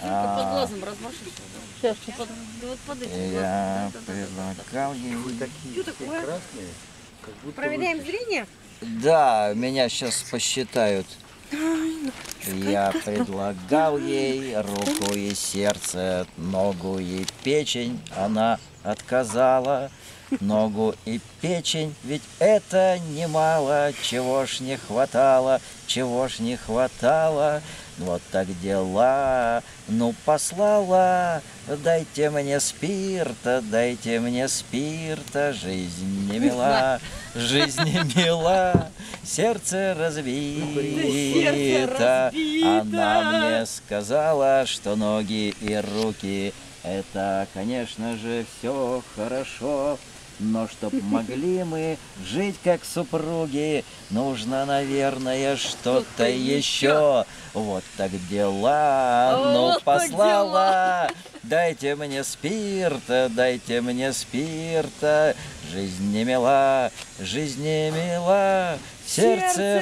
Только под глазом размаши. Сейчас. Вот под этим Я глазом. предлагал ей... Такие Что все такое? красные, как будто Проверяем зрение? Да, меня сейчас посчитают. Я предлагал ей руку и сердце, ногу и печень, она отказала. Ногу и печень, ведь это немало, чего ж не хватало, чего ж не хватало. Вот так дела, ну послала, дайте мне спирта, жизнь не мила, жизнь не мила, сердце разбито. Она мне сказала, что ноги и руки — это, конечно же, все хорошо. Но чтоб могли мы жить как супруги, нужно, наверное, что-то еще. Вот так дела, ну Вот так послала. Дайте мне спирта, жизнь не мила, жизнь не мила, сердце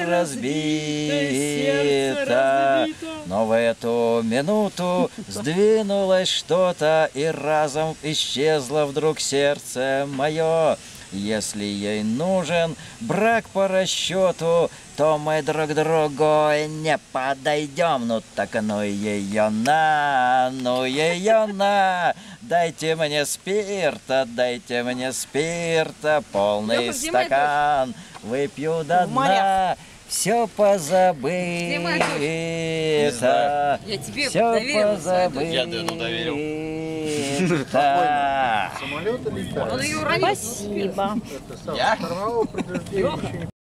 разбито. Но в эту минуту сдвинулось что-то, и разом исчезло вдруг сердце мое. Если ей нужен брак по расчету, то мы друг другу не подойдем. Ну так ну ее на, дайте мне спирта, полный Лёха, снимай стакан, выпью до дна. Все позабыто, Я тебе все доверила свою дочь. позабыто. Я Дэну доверил. Да. самолеты летают. Он ее уронил. Спасибо. Это самое. Я? Второго предупреждения еще не